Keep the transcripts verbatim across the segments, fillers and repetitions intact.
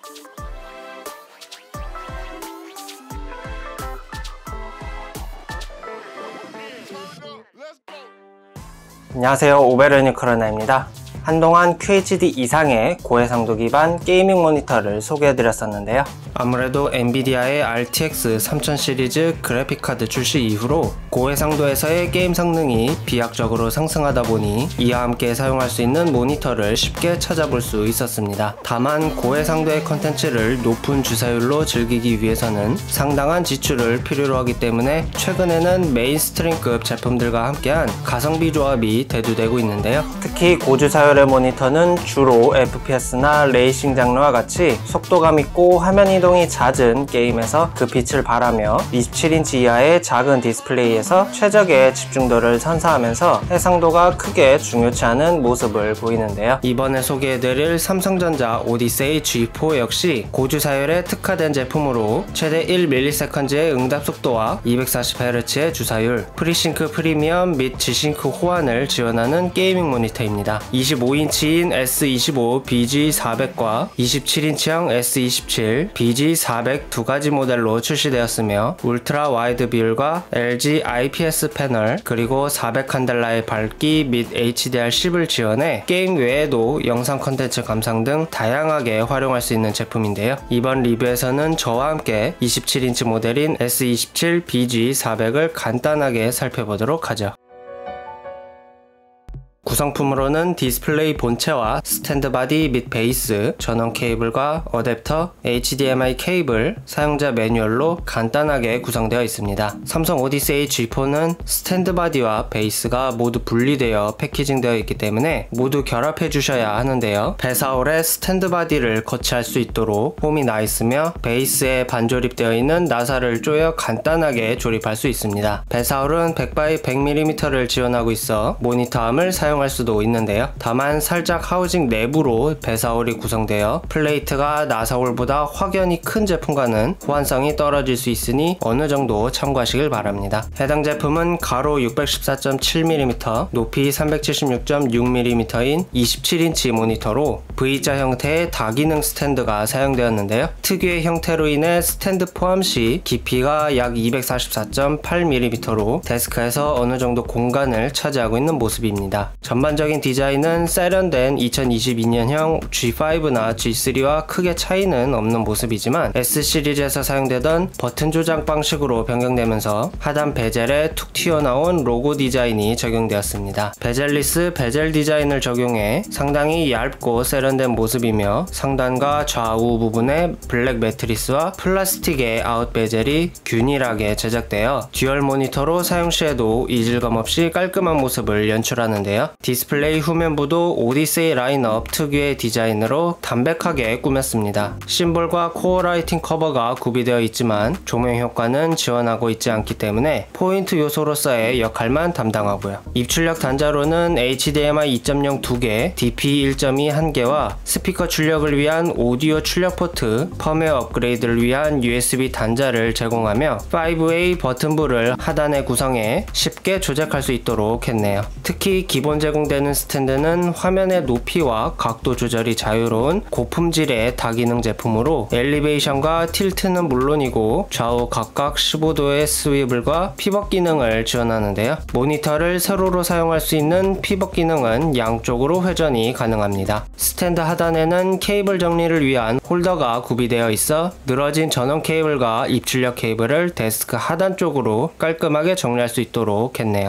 안녕하세요, 오베르니크러나입니다. 한동안 큐에이치디 이상의 고해상도 기반 게이밍 모니터를 소개해드렸었는데요. 아무래도 엔비디아의 알티엑스 삼천 시리즈 그래픽카드 출시 이후로 고해상도에서의 게임 성능이 비약적으로 상승하다 보니 이와 함께 사용할 수 있는 모니터를 쉽게 찾아볼 수 있었습니다. 다만 고해상도의 컨텐츠를 높은 주사율로 즐기기 위해서는 상당한 지출을 필요로 하기 때문에 최근에는 메인스트림급 제품들과 함께한 가성비 조합이 대두되고 있는데요. 특히 고주사율 모니터는 주로 에프피에스나 레이싱 장르와 같이 속도감 있고 화면 이동이 잦은 게임에서 그 빛을 발하며 이십칠 인치 이하의 작은 디스플레이에서 최적의 집중도를 선사하면서 해상도가 크게 중요치 않은 모습을 보이는데요. 이번에 소개해드릴 삼성전자 오디세이 지 포 역시 고주사율에 특화된 제품으로 최대 일 밀리세컨즈의 응답 속도와 이백사십 헤르츠의 주사율, 프리싱크 프리미엄 및 지싱크 호환을 지원하는 게이밍 모니터입니다. 이십오 인치인 에스 이십오 비지 사백과 이십칠 인치형 에스 이십칠 비지 사백 두 가지 모델로 출시되었으며 울트라 와이드 비율과 엘지 아이피에스 패널 그리고 사백 칸델라의 밝기 및 에이치디알 십을 지원해 게임 외에도 영상 컨텐츠 감상 등 다양하게 활용할 수 있는 제품인데요. 이번 리뷰에서는 저와 함께 이십칠 인치 모델인 에스 이십칠 비지 사백을 간단하게 살펴보도록 하죠. 구성품으로는 디스플레이 본체와 스탠드 바디 및 베이스, 전원 케이블과 어댑터, 에이치디엠아이 케이블, 사용자 매뉴얼로 간단하게 구성되어 있습니다. 삼성 오디세이 지 포는 스탠드 바디와 베이스가 모두 분리되어 패키징되어 있기 때문에 모두 결합해 주셔야 하는데요. 배사홀에 스탠드 바디를 거치할 수 있도록 홈이 나 있으며 베이스에 반조립되어 있는 나사를 조여 간단하게 조립할 수 있습니다. 배사홀은 백 바이 백 밀리미터를 지원하고 있어 모니터암을 사용 할 수도 있는데요. 다만 살짝 하우징 내부로 배사홀이 구성되어 플레이트가 나사홀보다 확연히 큰 제품과는 호환성이 떨어질 수 있으니 어느 정도 참고하시길 바랍니다. 해당 제품은 가로 육백십사 점 칠 밀리미터, 높이 삼백칠십육 점 육 밀리미터인 이십칠 인치 모니터로 V자 형태의 다기능 스탠드가 사용되었는데요. 특유의 형태로 인해 스탠드 포함 시 깊이가 약 이백사십사 점 팔 밀리미터로 데스크에서 어느 정도 공간을 차지하고 있는 모습입니다. 전반적인 디자인은 세련된 이천이십이 년형 지 파이브나 지 쓰리와 크게 차이는 없는 모습이지만 S 시리즈에서 사용되던 버튼 조작 방식으로 변경되면서 하단 베젤에 툭 튀어나온 로고 디자인이 적용되었습니다. 베젤리스 베젤 디자인을 적용해 상당히 얇고 세련된 모습이며 상단과 좌우 부분에 블랙 매트리스와 플라스틱의 아웃 베젤이 균일하게 제작되어 듀얼 모니터로 사용 시에도 이질감 없이 깔끔한 모습을 연출하는데요. 디스플레이 후면부도 오디세이 라인업 특유의 디자인으로 담백하게 꾸몄습니다. 심볼과 코어 라이팅 커버가 구비되어 있지만 조명 효과는 지원하고 있지 않기 때문에 포인트 요소로서의 역할만 담당하고요. 입출력 단자로는 에이치디엠아이 이 점 영 두 개, 디피 일 점 이 한 개와 스피커 출력을 위한 오디오 출력 포트, 펌웨어 업그레이드를 위한 유에스비 단자를 제공하며 파이브 웨이 버튼부를 하단에 구성해 쉽게 조작할 수 있도록 했네요. 특히 기본 제공되는 스탠드는 화면의 높이와 각도 조절이 자유로운 고품질의 다기능 제품으로 엘리베이션과 틸트는 물론이고 좌우 각각 십오 도의 스위블과 피벗 기능을 지원하는데요. 모니터를 세로로 사용할 수 있는 피벗 기능은 양쪽으로 회전이 가능합니다. 스탠드 하단에는 케이블 정리를 위한 홀더가 구비되어 있어 늘어진 전원 케이블과 입출력 케이블을 데스크 하단 쪽으로 깔끔하게 정리할 수 있도록 했네요.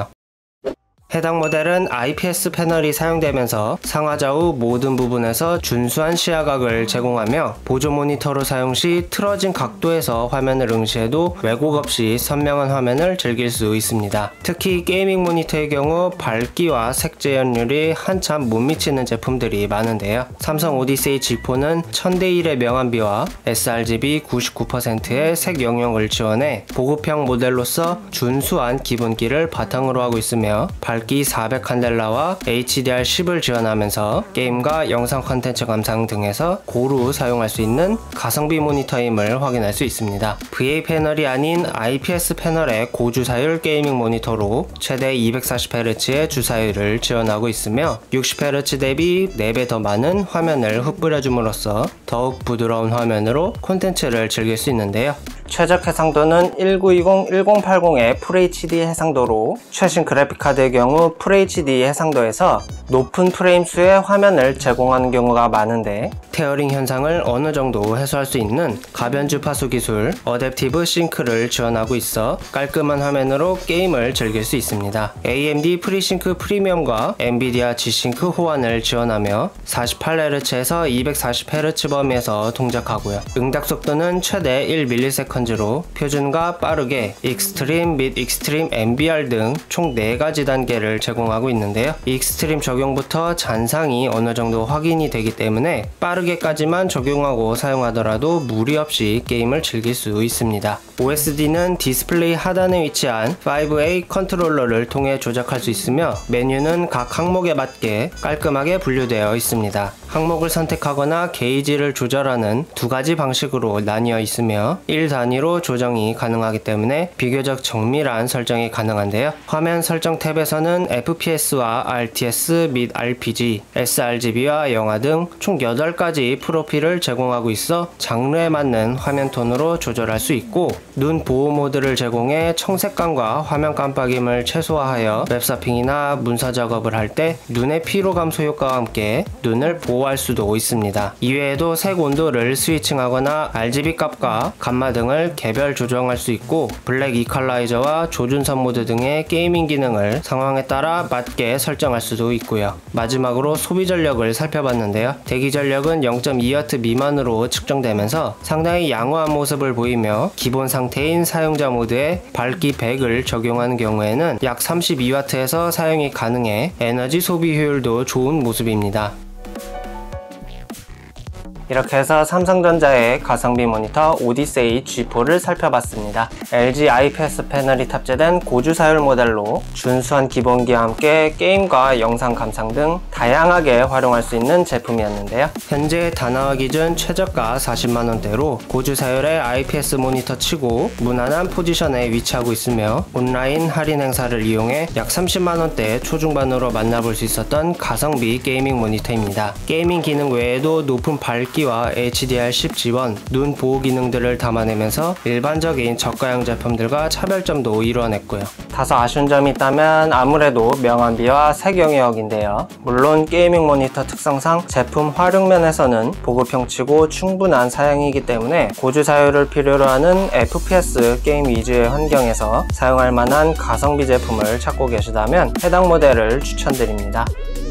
해당 모델은 아이피에스 패널이 사용되면서 상하좌우 모든 부분에서 준수한 시야각을 제공하며 보조 모니터로 사용 시 틀어진 각도에서 화면을 응시해도 왜곡 없이 선명한 화면을 즐길 수 있습니다. 특히 게이밍 모니터의 경우 밝기와 색 재현율이 한참 못 미치는 제품들이 많은데요. 삼성 오디세이 지 포는 천 대 일의 명암비와 에스알지비 구십구 퍼센트의 색 영역을 지원해 보급형 모델로서 준수한 기본기를 바탕으로 하고 있으며 밝 밝기 사백 칸델라와 에이치디알 십을 지원하면서 게임과 영상 콘텐츠 감상 등에서 고루 사용할 수 있는 가성비 모니터임을 확인할 수 있습니다. 브이에이 패널이 아닌 아이피에스 패널의 고주사율 게이밍 모니터로 최대 이백사십 헤르츠의 주사율을 지원하고 있으며 육십 헤르츠 대비 네 배 더 많은 화면을 흩뿌려줌으로써 더욱 부드러운 화면으로 콘텐츠를 즐길 수 있는데요. 최적 해상도는 천구백이십, 천팔십의 풀에이치디 해상도로 최신 그래픽카드의 경우 풀에이치디 해상도에서 높은 프레임 수의 화면을 제공하는 경우가 많은데 테어링 현상을 어느 정도 해소할 수 있는 가변 주파수 기술 어댑티브 싱크를 지원하고 있어 깔끔한 화면으로 게임을 즐길 수 있습니다. 에이엠디 프리싱크 프리미엄과 엔비디아 G싱크 호환을 지원하며 사십팔 헤르츠에서 이백사십 헤르츠 범위에서 동작하고요. 응답 속도는 최대 일 밀리세컨즈로 표준과 빠르게 익스트림 및 익스트림 엠비알 등 총 네 가지 단계를 제공하고 있는데요. 익스트림 적용부터 잔상이 어느 정도 확인이 되기 때문에 빠르게까지만 적용하고 사용하더라도 무리 없이 게임을 즐길 수 있습니다. 오에스디는 디스플레이 하단에 위치한 파이브 에이 컨트롤러를 통해 조작할 수 있으며 메뉴는 각 항목에 맞게 깔끔하게 분류되어 있습니다. 항목을 선택하거나 게이지를 조절하는 두 가지 방식으로 나뉘어 있으며 일 단위로 조정이 가능하기 때문에 비교적 정밀한 설정이 가능한데요. 화면 설정 탭에서는 에프피에스와 알티에스 및 알피지, 에스알지비와 영화 등 총 여덟 가지 프로필을 제공하고 있어 장르에 맞는 화면 톤으로 조절할 수 있고 눈 보호 모드를 제공해 청색감과 화면 깜빡임을 최소화하여 웹서핑이나 문서 작업을 할 때 눈의 피로 감소 효과와 함께 눈을 보호할 수도 있습니다. 이외에도 색 온도를 스위칭하거나 알지비 값과 감마 등을 개별 조정할 수 있고 블랙 이퀄라이저와 조준선 모드 등의 게이밍 기능을 상황에 따라 맞게 설정할 수도 있고요. 마지막으로 소비 전력을 살펴봤는데요. 대기 전력은 영 점 이 와트 미만으로 측정되면서 상당히 양호한 모습을 보이며 기본 상태인 사용자 모드에 밝기 백을 적용하는 경우에는 약 삼십이 와트에서 사용이 가능해 에너지 소비 효율도 좋은 모습입니다. 이렇게 해서 삼성전자의 가성비 모니터 오디세이 지 포를 살펴봤습니다. 엘지 아이피에스 패널이 탑재된 고주사율 모델로 준수한 기본기와 함께 게임과 영상 감상 등 다양하게 활용할 수 있는 제품이었는데요. 현재 다나와 기준 최저가 사십만 원대로 고주사율의 아이피에스 모니터 치고 무난한 포지션에 위치하고 있으며 온라인 할인 행사를 이용해 약 삼십만 원대 초중반으로 만나볼 수 있었던 가성비 게이밍 모니터입니다. 게이밍 기능 외에도 높은 밝기 와 에이치디알 십 지원, 눈 보호 기능들을 담아내면서 일반적인 저가형 제품들과 차별점도 이뤄냈고요. 다소 아쉬운 점이 있다면 아무래도 명암비와 색 영역인데요. 물론 게이밍 모니터 특성상 제품 활용면에서는 보급형치고 충분한 사양이기 때문에 고주사율을 필요로 하는 에프피에스 게임 위주의 환경에서 사용할 만한 가성비 제품을 찾고 계시다면 해당 모델을 추천드립니다.